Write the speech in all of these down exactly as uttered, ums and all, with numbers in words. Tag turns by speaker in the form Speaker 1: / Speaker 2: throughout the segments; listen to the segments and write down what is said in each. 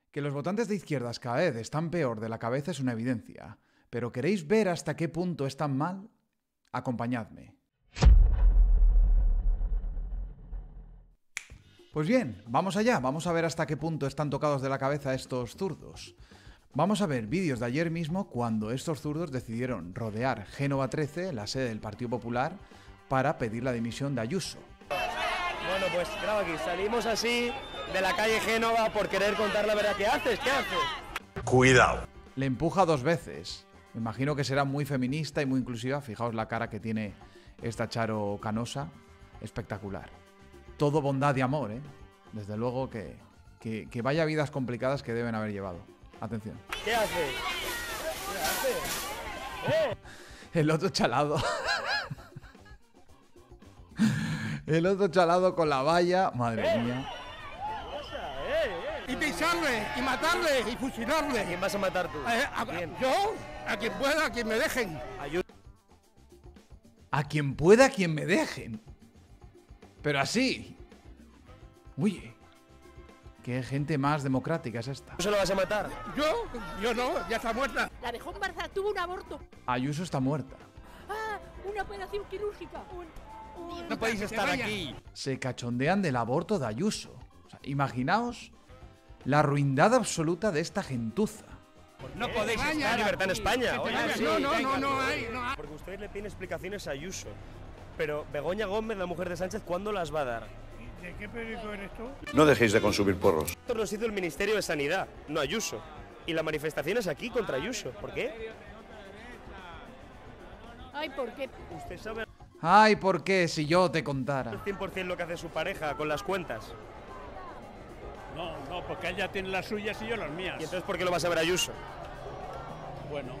Speaker 1: Que los votantes de izquierdas cada vez están peor de la cabeza es una evidencia. Pero ¿queréis ver hasta qué punto están mal? Acompañadme. Pues bien, vamos allá, vamos a ver hasta qué punto están tocados de la cabeza estos zurdos. Vamos a ver vídeos de ayer mismo cuando estos zurdos decidieron rodear Génova trece, la sede del Partido Popular, para pedir la dimisión de Ayuso.
Speaker 2: Bueno, pues claro, aquí salimos así de la calle Génova por querer contar la verdad. ¿Qué haces? ¿Qué haces?
Speaker 3: Cuidado.
Speaker 1: Le empuja dos veces. Me imagino que será muy feminista y muy inclusiva. Fijaos la cara que tiene esta Charo Canosa. Espectacular. Todo bondad y amor, ¿eh? Desde luego que, que, que vaya vidas complicadas que deben haber llevado. Atención.
Speaker 2: ¿Qué haces? ¿Qué haces? ¡Eh!
Speaker 1: El otro chalado. El otro chalado con la valla. Madre
Speaker 2: ¡Eh!
Speaker 1: mía.
Speaker 2: ¡Eh!
Speaker 4: Y pisarle, y matarle, y
Speaker 2: ¿A
Speaker 4: fusilarle.
Speaker 2: quién vas a matar tú?
Speaker 4: Eh, a-
Speaker 2: ¿Quién?
Speaker 4: yo, a quien pueda, a quien me dejen.
Speaker 2: Ayuso.
Speaker 1: A quien pueda, a quien me dejen. Pero así. Oye. Qué gente más democrática es esta.
Speaker 2: ¿Tú se lo vas a matar?
Speaker 4: Yo, yo no, ya está muerta.
Speaker 5: La dejó embarazada, tuvo un aborto.
Speaker 1: Ayuso está muerta.
Speaker 5: Ah, una operación quirúrgica. Un, un...
Speaker 2: No podéis
Speaker 4: que se
Speaker 2: estar
Speaker 4: vaya.
Speaker 2: aquí.
Speaker 1: Se cachondean del aborto de Ayuso. O sea, imaginaos la ruindad absoluta de esta gentuza.
Speaker 4: No podéis
Speaker 2: La
Speaker 4: estar.
Speaker 2: libertad en España. Oye,
Speaker 4: Vaya,
Speaker 2: sí.
Speaker 4: no, no, no, no hay, no hay.
Speaker 2: Porque ustedes le piden explicaciones a Ayuso. Pero Begoña Gómez, la mujer de Sánchez, ¿cuándo las va a dar?
Speaker 4: ¿De qué periódico eres tú?
Speaker 3: No dejéis de consumir porros.
Speaker 2: Esto lo hizo el Ministerio de Sanidad, no Ayuso. Y la manifestación es aquí contra Ayuso. ¿Por qué?
Speaker 5: Ay, ¿por qué?
Speaker 2: Usted sabe
Speaker 1: Ay, ¿por qué? Si yo te
Speaker 2: al
Speaker 1: contara.
Speaker 2: cien por cien lo que hace su pareja con las cuentas.
Speaker 6: No, no, porque ella tiene las suyas y yo las mías.
Speaker 2: ¿Y entonces por qué lo vas a ver a Ayuso?
Speaker 6: Bueno,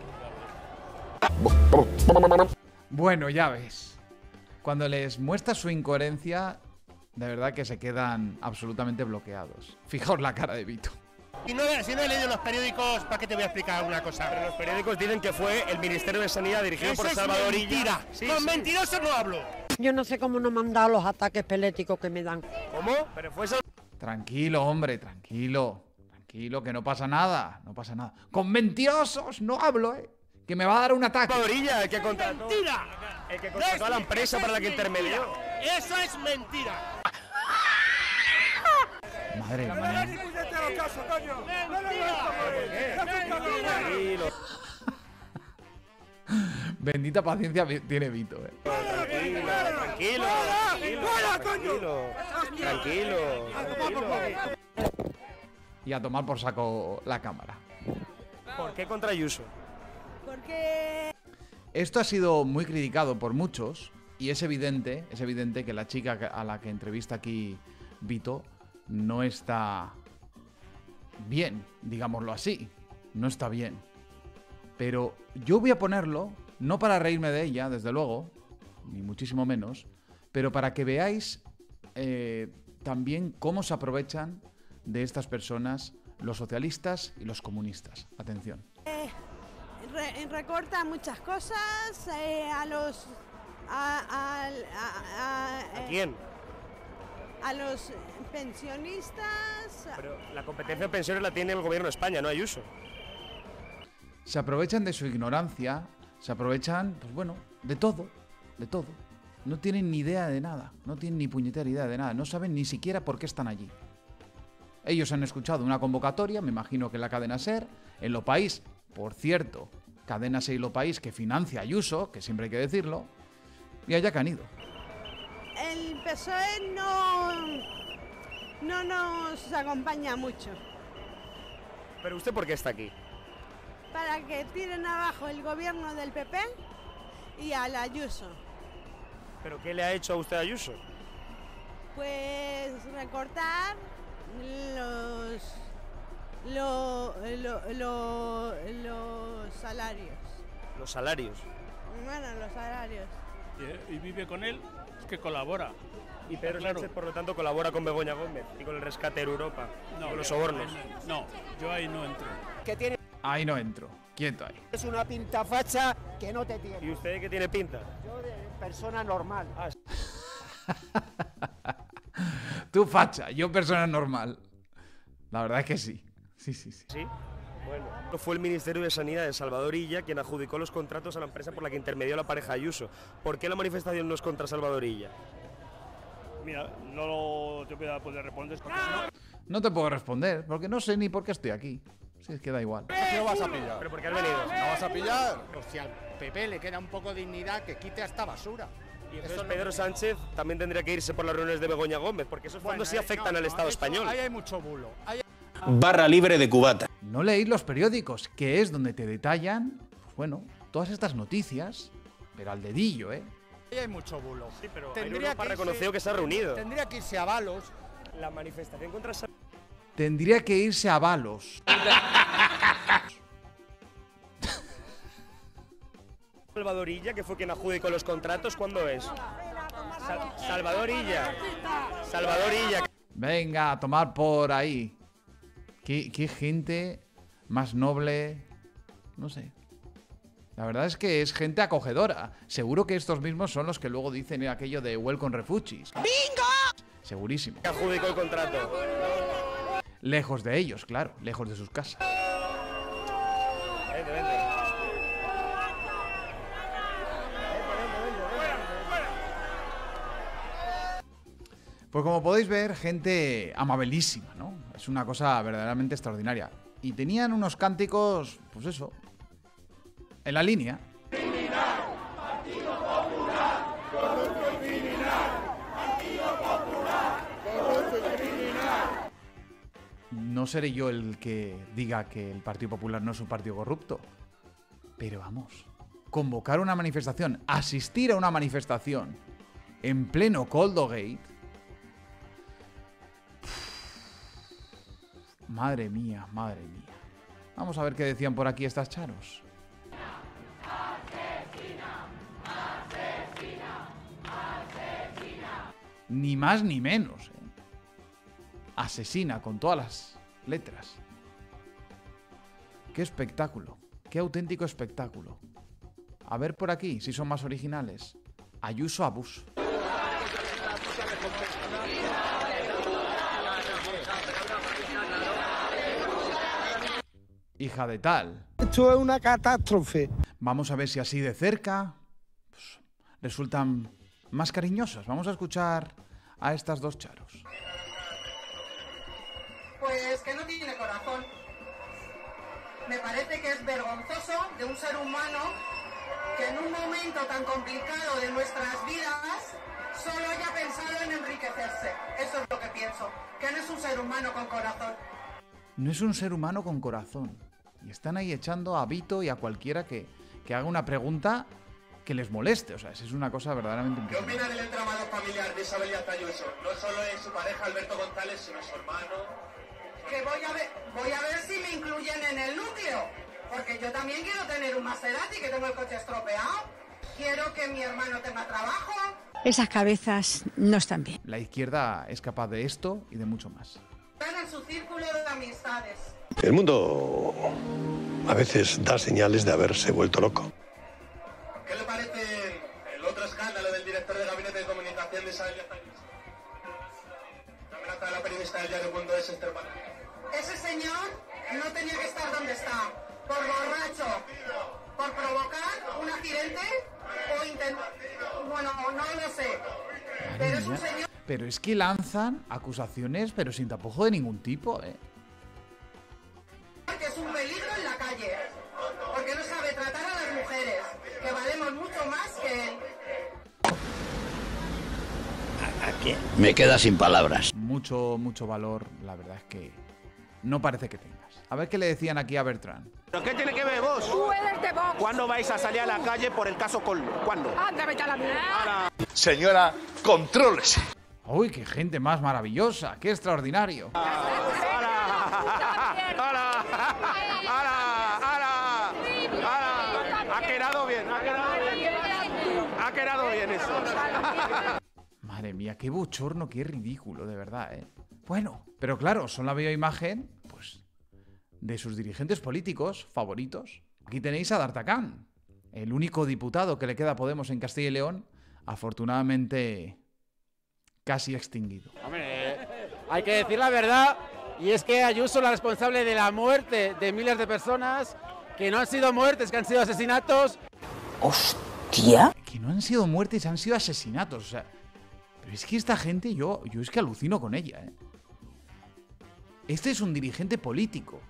Speaker 1: Bueno, ya ves. Cuando les muestra su incoherencia, de verdad que se quedan absolutamente bloqueados. Fijaos la cara de Vito.
Speaker 4: Y no, si no he leído los periódicos, ¿para qué te voy a explicar una cosa?
Speaker 2: Pero los periódicos dicen que fue el Ministerio de Sanidad dirigido
Speaker 4: Eso
Speaker 2: por
Speaker 4: es
Speaker 2: Salvador
Speaker 4: mentira.
Speaker 2: Illa. Sí,
Speaker 4: Con
Speaker 2: sí.
Speaker 4: mentirosos no hablo.
Speaker 7: Yo no sé cómo no me han dado los ataques peléticos que me dan.
Speaker 2: ¿Cómo? Pero fue Sal-
Speaker 1: Tranquilo, hombre, tranquilo. Tranquilo, que no pasa nada. No pasa nada. Con mentirosos no hablo, ¿eh? Que me va a dar un ataque.
Speaker 2: Salvador Illa el que contrató,
Speaker 4: ¡Mentira!
Speaker 2: el que contrató a la empresa
Speaker 4: Eso
Speaker 2: para la
Speaker 4: es
Speaker 2: que intermedió.
Speaker 4: mentira. Eso es mentira.
Speaker 1: Madre mía.
Speaker 2: Tranquilo,
Speaker 1: Bendita paciencia vi- tiene Vito, ¿eh?
Speaker 2: tranquilo, tranquilo, tranquilo, tranquilo, tranquilo.
Speaker 1: Y a tomar por saco la cámara.
Speaker 2: ¿Por qué contra Ayuso?
Speaker 5: Porque...
Speaker 1: Esto ha sido muy criticado por muchos y es evidente, es evidente que la chica que- a la que entrevista aquí Vito no está bien, digámoslo así, no está bien. Pero yo voy a ponerlo, no para reírme de ella, desde luego, ni muchísimo menos, pero para que veáis eh, también cómo se aprovechan de estas personas los socialistas y los comunistas. Atención.
Speaker 8: Re- recorta muchas cosas eh, a los a, a- a- a-
Speaker 2: ¿A
Speaker 8: eh,
Speaker 2: quién?
Speaker 8: a los pensionistas.
Speaker 2: Pero la competencia de pensiones la tiene el gobierno de España, no Ayuso.
Speaker 1: Se aprovechan de su ignorancia, se aprovechan, pues bueno, de todo, de todo. No tienen ni idea de nada, no tienen ni puñetera idea de nada, no saben ni siquiera por qué están allí. Ellos han escuchado una convocatoria, me imagino que en la cadena SER, en Lo País, por cierto, cadena SER y Lo País que financia Ayuso, que siempre hay que decirlo, y allá que han ido.
Speaker 8: El P S O E no no nos acompaña mucho
Speaker 2: Pero usted, ¿por qué está aquí?
Speaker 8: para que tiren abajo el gobierno del P P y al Ayuso.
Speaker 2: ¿Pero qué le ha hecho a usted a Ayuso?
Speaker 8: Pues recortar los lo- lo- lo- los salarios.
Speaker 2: Los salarios.
Speaker 8: Bueno, los salarios.
Speaker 6: y, y vive con él, es que colabora.
Speaker 2: Y Pedro
Speaker 6: Claro.
Speaker 2: Sánchez, por lo tanto, colabora con Begoña Gómez y con el rescate de Europa, y con los sobornos.
Speaker 6: No, yo ahí no entro.
Speaker 9: Que tienes
Speaker 1: Ahí no entro, quieto ahí.
Speaker 9: una pinta facha que no te tiene.
Speaker 2: ¿Y usted qué tiene pinta?
Speaker 9: Yo de persona normal.
Speaker 1: Tú facha, yo persona normal. La verdad es que sí. Sí, sí, sí.
Speaker 2: ¿Sí? Bueno, fue el Ministerio de Sanidad de Salvador Illa quien adjudicó los contratos a la empresa por la que intermedió la pareja Ayuso. ¿Por qué la manifestación no es contra Salvador Illa?
Speaker 6: Mira, no te voy a poder responder. Porque si no...
Speaker 1: No te puedo responder, porque no sé ni por qué estoy aquí. Si es que da igual.
Speaker 4: ¿Qué lo vas a pillar?
Speaker 2: ¿Pero por qué has venido?
Speaker 4: ¿No vas a pillar? Pues si al P P le queda un poco de dignidad, que quite a esta basura.
Speaker 2: Y entonces Pedro Sánchez también tendría que irse por las reuniones de Begoña Gómez, porque esos fondos sí afectan al Estado español.
Speaker 4: Ahí hay mucho bulo. Ahí...
Speaker 3: Barra libre de cubata.
Speaker 1: No leéis los periódicos, que es donde te detallan, pues bueno, todas estas noticias, pero al dedillo, ¿eh?
Speaker 4: Ahí hay mucho bulo.
Speaker 2: Sí, pero
Speaker 4: Tendría
Speaker 2: Europa
Speaker 4: que irse-
Speaker 2: reconoció que se ha reunido.
Speaker 4: Tendría que irse a balos.
Speaker 2: La manifestación contra Sa-
Speaker 1: Tendría que irse a balos.
Speaker 2: Salvador Illa, que fue quien adjudicó los contratos, ¿cuándo es? Sal- Salvador Illa. Salvador Illa.
Speaker 1: Venga, a tomar por ahí. Qué, qué gente más noble. No sé. La verdad es que es gente acogedora. Seguro que estos mismos son los que luego dicen aquello de Welcome Refugees. ¡Bingo! Segurísimo.
Speaker 2: Que adjudicó el contrato.
Speaker 1: Lejos de ellos, claro. Lejos de sus casas.
Speaker 2: Vente, vente.
Speaker 1: Pues como podéis ver, gente amabilísima, ¿no? Es una cosa verdaderamente extraordinaria. Y tenían unos cánticos, pues eso, en la línea. No seré yo el que diga que el Partido Popular no es un partido corrupto. Pero vamos, convocar una manifestación, asistir a una manifestación en pleno Coldogate. Madre mía, madre mía. Vamos a ver qué decían por aquí estas charos. Ni más ni menos, ¿eh? Asesina con todas las letras. Qué espectáculo, qué auténtico espectáculo. A ver por aquí si son más originales. Ayuso Abus. Hija de tal.
Speaker 9: Esto es una catástrofe.
Speaker 1: Vamos a ver si así de cerca pues, resultan más cariñosas. Vamos a escuchar a estas dos charos.
Speaker 10: Pues que no tiene corazón. Me parece que es vergonzoso de un ser humano que en un momento tan complicado de nuestras vidas solo haya pensado en enriquecerse. Eso es lo que pienso, que no es un ser humano con corazón.
Speaker 1: No es un ser humano con corazón. Y están ahí echando a Vito y a cualquiera que, que haga una pregunta que les moleste. O sea, es una cosa verdaderamente
Speaker 11: ¿Qué
Speaker 1: impresionante.
Speaker 11: opina del entramado familiar de Isabel Díaz Ayuso? No solo es su pareja Alberto González, sino su hermano.
Speaker 10: Que voy a ver, voy a ver si me incluyen en el núcleo, porque yo también quiero tener un Maserati, que tengo el coche estropeado. Quiero que mi hermano tenga trabajo.
Speaker 5: Esas cabezas no están bien.
Speaker 1: La izquierda es capaz de esto y de mucho más.
Speaker 10: Están en su círculo de amistades.
Speaker 3: El mundo a veces da señales de haberse vuelto loco.
Speaker 11: ¿Qué le parece el otro escándalo del director de Gabinete de Comunicación de Isabel Díaz Ayuso? La amenaza de la periodista del diario Mundo es Esther Palacio.
Speaker 10: Ese señor no tenía que estar donde está, por borracho, por provocar un accidente o intentar... Bueno, no lo sé, pero es un señor...
Speaker 1: Pero es que lanzan acusaciones, pero sin tapujo de ningún tipo, ¿eh?
Speaker 10: que es un peligro en la calle, porque no sabe tratar a las mujeres, que valemos mucho más que él.
Speaker 12: Aquí me queda sin palabras.
Speaker 1: Mucho, mucho valor, la verdad es que no parece que tengas. A ver qué le decían aquí a Bertrand.
Speaker 13: ¿Pero qué tiene que ver vos?
Speaker 5: Tú eres de Vox.
Speaker 13: ¿Cuándo vais a salir a la calle por el caso Coldo? ¿Cuándo?
Speaker 5: Anda, vete a la mierda.
Speaker 3: Señora, contrólese.
Speaker 1: ¡Uy, qué gente más maravillosa! ¡Qué extraordinario!
Speaker 13: Ha quedado bien, ha quedado bien. Ha quedado bien eso.
Speaker 1: Madre mía, qué bochorno, qué ridículo, de verdad, ¿eh? Bueno, pero claro, son la bioimagen, pues, de sus dirigentes políticos favoritos. Aquí tenéis a D'Artagnan, el único diputado que le queda a Podemos en Castilla y León, afortunadamente casi extinguido.
Speaker 14: Hombre, hay que decir la verdad Y es que Ayuso es la responsable de la muerte de miles de personas, que no han sido muertes, que han sido asesinatos.
Speaker 1: ¡Hostia! Que no han sido muertes, han sido asesinatos. O sea, pero es que esta gente, yo, yo es que alucino con ella, ¿eh? Este es un dirigente político.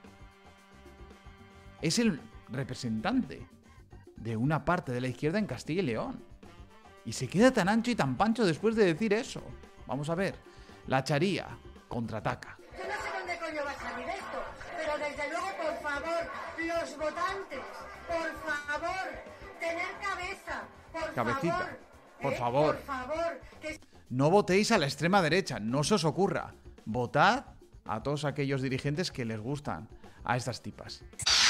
Speaker 1: Es el representante de una parte de la izquierda en Castilla y León. Y se queda tan ancho y tan pancho después de decir eso. Vamos a ver. La Charía contraataca.
Speaker 10: Yo no sé dónde coño va a salir esto, pero desde luego, por favor, los votantes, por favor, tener cabeza, por
Speaker 1: Cabecita,
Speaker 10: favor.
Speaker 1: por
Speaker 10: ¿eh?
Speaker 1: favor.
Speaker 10: Por favor, que...
Speaker 1: No votéis a la extrema derecha, no se os ocurra. Votad a todos aquellos dirigentes que les gustan a estas tipas.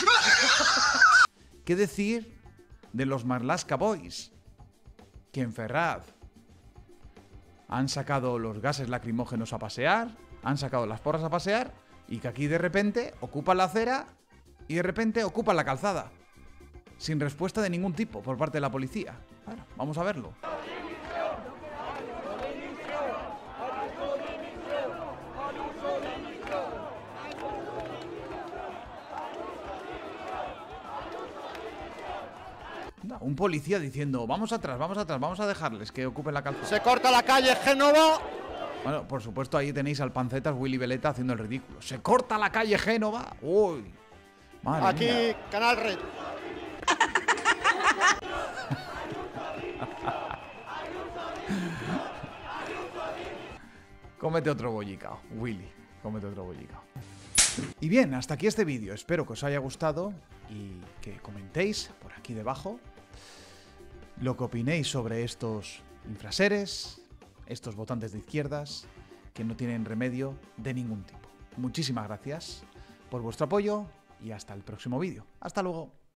Speaker 1: ¿Qué decir de los Marlaska Boys? Que en Ferraz han sacado los gases lacrimógenos a pasear, han sacado las porras a pasear, y que aquí de repente ocupan la acera y de repente ocupan la calzada. Sin respuesta de ningún tipo por parte de la policía. Bueno, vamos a verlo. Un policía diciendo, vamos atrás, vamos atrás, vamos a dejarles que ocupen la calzada.
Speaker 4: Se corta la calle Génova.
Speaker 1: Bueno, por supuesto, ahí tenéis al pancetas Willy Veleta haciendo el ridículo. Se corta la calle Génova. Uy. Madre
Speaker 4: Aquí,
Speaker 1: mía.
Speaker 4: Canal Red.
Speaker 1: Cómete otro bollicao, Willy. Cómete otro bollicao. Y bien, hasta aquí este vídeo. Espero que os haya gustado y que comentéis por aquí debajo lo que opinéis sobre estos infraseres, estos votantes de izquierdas que no tienen remedio de ningún tipo. Muchísimas gracias por vuestro apoyo y hasta el próximo vídeo. Hasta luego.